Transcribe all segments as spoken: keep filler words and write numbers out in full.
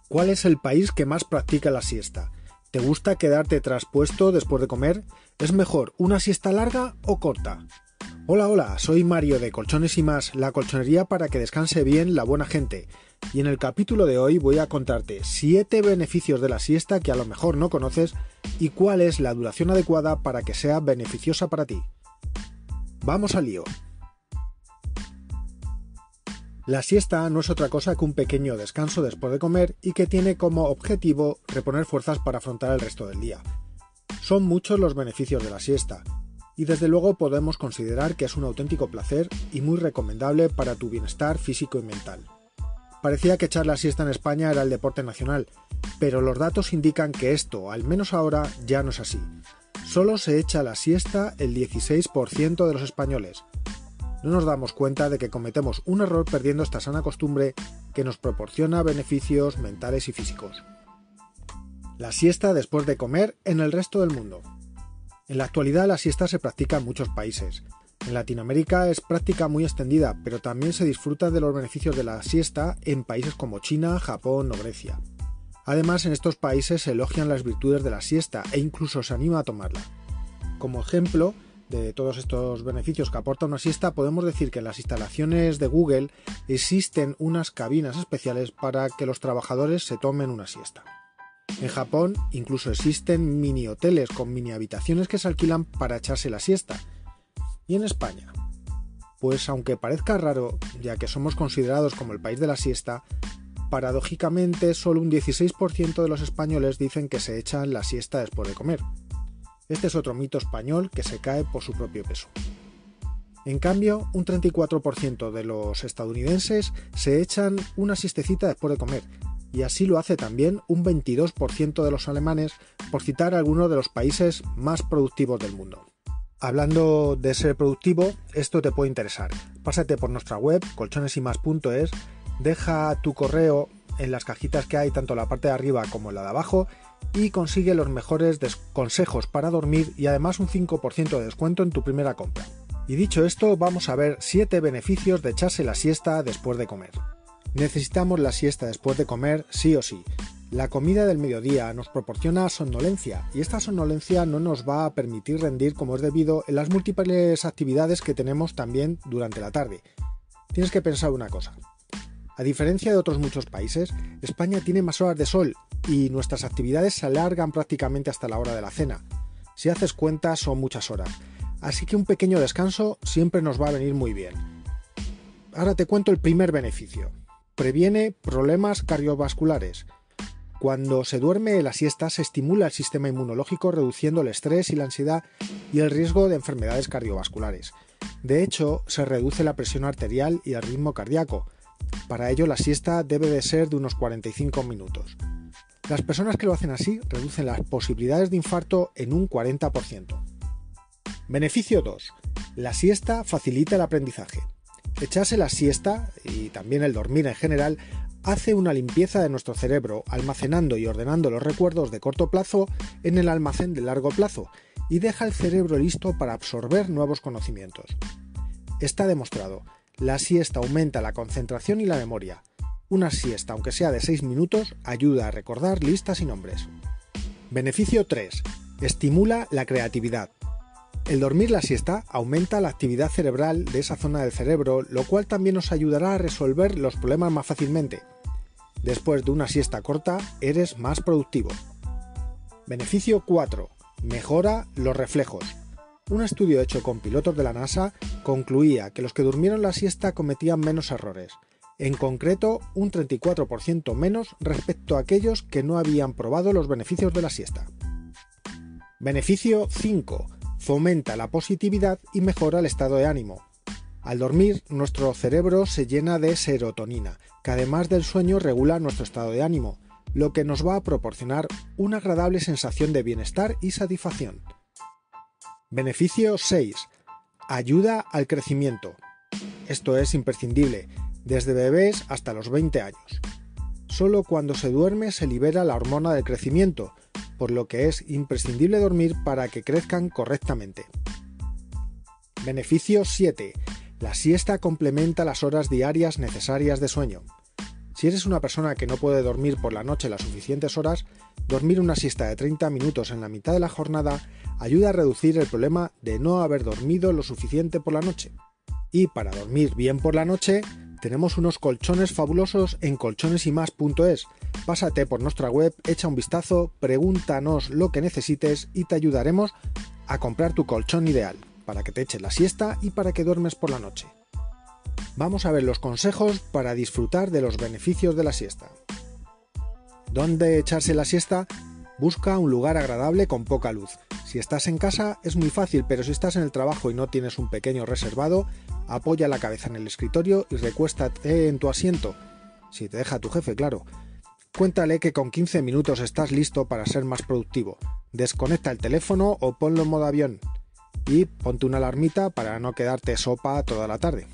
¿Cuál es el país que más practica la siesta? ¿Te gusta quedarte traspuesto después de comer? ¿Es mejor una siesta larga o corta? Hola, hola, soy Mario de Colchones y Más, la colchonería para que descanse bien la buena gente. Y en el capítulo de hoy voy a contarte siete beneficios de la siesta que a lo mejor no conoces y cuál es la duración adecuada para que sea beneficiosa para ti. ¡Vamos al lío! La siesta no es otra cosa que un pequeño descanso después de comer y que tiene como objetivo reponer fuerzas para afrontar el resto del día. Son muchos los beneficios de la siesta, y desde luego podemos considerar que es un auténtico placer y muy recomendable para tu bienestar físico y mental. Parecía que echar la siesta en España era el deporte nacional, pero los datos indican que esto, al menos ahora, ya no es así. Solo se echa la siesta el dieciséis por ciento de los españoles. No nos damos cuenta de que cometemos un error perdiendo esta sana costumbre que nos proporciona beneficios mentales y físicos. La siesta después de comer en el resto del mundo. En la actualidad la siesta se practica en muchos países. En Latinoamérica es práctica muy extendida, pero también se disfruta de los beneficios de la siesta en países como China, Japón o Grecia. Además, en estos países se elogian las virtudes de la siesta e incluso se anima a tomarla. Como ejemplo de todos estos beneficios que aporta una siesta, podemos decir que en las instalaciones de Google existen unas cabinas especiales para que los trabajadores se tomen una siesta. En Japón incluso existen mini hoteles con mini habitaciones que se alquilan para echarse la siesta. ¿Y en España? Pues aunque parezca raro, ya que somos considerados como el país de la siesta, paradójicamente solo un dieciséis por ciento de los españoles dicen que se echan la siesta después de comer. Este es otro mito español que se cae por su propio peso. En cambio, un treinta y cuatro por ciento de los estadounidenses se echan una siestecita después de comer, y así lo hace también un veintidós por ciento de los alemanes, por citar algunos de los países más productivos del mundo. Hablando de ser productivo, esto te puede interesar. Pásate por nuestra web, colchones y más punto es, deja tu correo en las cajitas que hay tanto en la parte de arriba como en la de abajo y consigue los mejores consejos para dormir y además un cinco por ciento de descuento en tu primera compra. Y dicho esto, vamos a ver siete beneficios de echarse la siesta después de comer. Necesitamos la siesta después de comer sí o sí. La comida del mediodía nos proporciona somnolencia y esta somnolencia no nos va a permitir rendir como es debido en las múltiples actividades que tenemos también durante la tarde. Tienes que pensar una cosa. A diferencia de otros muchos países, España tiene más horas de sol y nuestras actividades se alargan prácticamente hasta la hora de la cena. Si haces cuenta, son muchas horas. Así que un pequeño descanso siempre nos va a venir muy bien. Ahora te cuento el primer beneficio. Previene problemas cardiovasculares. Cuando se duerme la siesta se estimula el sistema inmunológico reduciendo el estrés y la ansiedad y el riesgo de enfermedades cardiovasculares. De hecho, se reduce la presión arterial y el ritmo cardíaco. Para ello la siesta debe de ser de unos cuarenta y cinco minutos. Las personas que lo hacen así reducen las posibilidades de infarto en un cuarenta por ciento. Beneficio dos. La siesta facilita el aprendizaje. Echarse la siesta, y también el dormir en general, hace una limpieza de nuestro cerebro, almacenando y ordenando los recuerdos de corto plazo en el almacén de largo plazo, y deja el cerebro listo para absorber nuevos conocimientos. Está demostrado. La siesta aumenta la concentración y la memoria. Una siesta, aunque sea de seis minutos, ayuda a recordar listas y nombres. Beneficio tres. Estimula la creatividad. El dormir la siesta aumenta la actividad cerebral de esa zona del cerebro, lo cual también nos ayudará a resolver los problemas más fácilmente. Después de una siesta corta, eres más productivo. Beneficio cuatro. Mejora los reflejos. Un estudio hecho con pilotos de la NASA concluía que los que durmieron la siesta cometían menos errores, en concreto un treinta y cuatro por ciento menos respecto a aquellos que no habían probado los beneficios de la siesta. Beneficio cinco. Fomenta la positividad y mejora el estado de ánimo. Al dormir, nuestro cerebro se llena de serotonina, que además del sueño regula nuestro estado de ánimo, lo que nos va a proporcionar una agradable sensación de bienestar y satisfacción. Beneficio seis. Ayuda al crecimiento. Esto es imprescindible, desde bebés hasta los veinte años. Solo cuando se duerme se libera la hormona del crecimiento, por lo que es imprescindible dormir para que crezcan correctamente. Beneficio siete. La siesta complementa las horas diarias necesarias de sueño. Si eres una persona que no puede dormir por la noche las suficientes horas, dormir una siesta de treinta minutos en la mitad de la jornada ayuda a reducir el problema de no haber dormido lo suficiente por la noche. Y para dormir bien por la noche, tenemos unos colchones fabulosos en colchones y más punto es. Pásate por nuestra web, echa un vistazo, pregúntanos lo que necesites y te ayudaremos a comprar tu colchón ideal, para que te eches la siesta y para que duermes por la noche. Vamos a ver los consejos para disfrutar de los beneficios de la siesta. ¿Dónde echarse la siesta? Busca un lugar agradable con poca luz. Si estás en casa es muy fácil, pero si estás en el trabajo y no tienes un pequeño reservado, apoya la cabeza en el escritorio y recuéstate en tu asiento. Si te deja tu jefe, claro. Cuéntale que con quince minutos estás listo para ser más productivo. Desconecta el teléfono o ponlo en modo avión. Y ponte una alarmita para no quedarte sopa toda la tarde.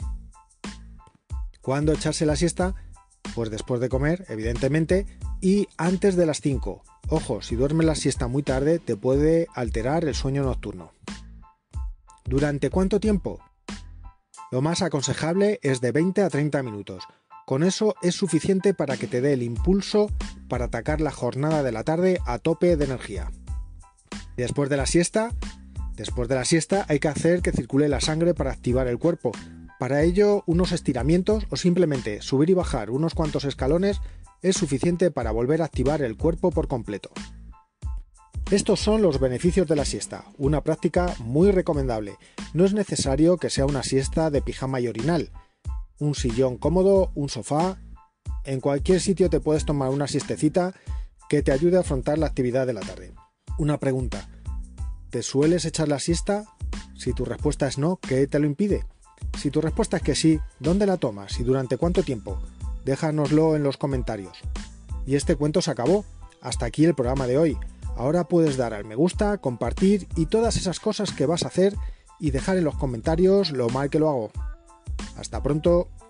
¿Cuándo echarse la siesta? Pues después de comer, evidentemente, y antes de las cinco. Ojo, si duermes la siesta muy tarde te puede alterar el sueño nocturno. ¿Durante cuánto tiempo? Lo más aconsejable es de veinte a treinta minutos. Con eso es suficiente para que te dé el impulso para atacar la jornada de la tarde a tope de energía. Después de la siesta, después de la siesta hay que hacer que circule la sangre para activar el cuerpo. Para ello, unos estiramientos o simplemente subir y bajar unos cuantos escalones es suficiente para volver a activar el cuerpo por completo. Estos son los beneficios de la siesta, una práctica muy recomendable. No es necesario que sea una siesta de pijama y orinal. Un sillón cómodo, un sofá, en cualquier sitio te puedes tomar una siestecita que te ayude a afrontar la actividad de la tarde. Una pregunta, ¿te sueles echar la siesta? Si tu respuesta es no, ¿qué te lo impide? Si tu respuesta es que sí, ¿dónde la tomas y durante cuánto tiempo? Déjanoslo en los comentarios. Y este cuento se acabó. Hasta aquí el programa de hoy. Ahora puedes dar al me gusta, compartir y todas esas cosas que vas a hacer y dejar en los comentarios lo mal que lo hago. Hasta pronto.